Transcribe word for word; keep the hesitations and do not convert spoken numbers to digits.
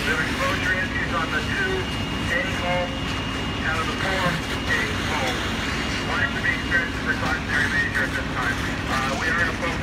We have exposure issues on the two heading home, out of the four heading home. One is to be experienced as precautionary measure at this time. Uh, we are in a focus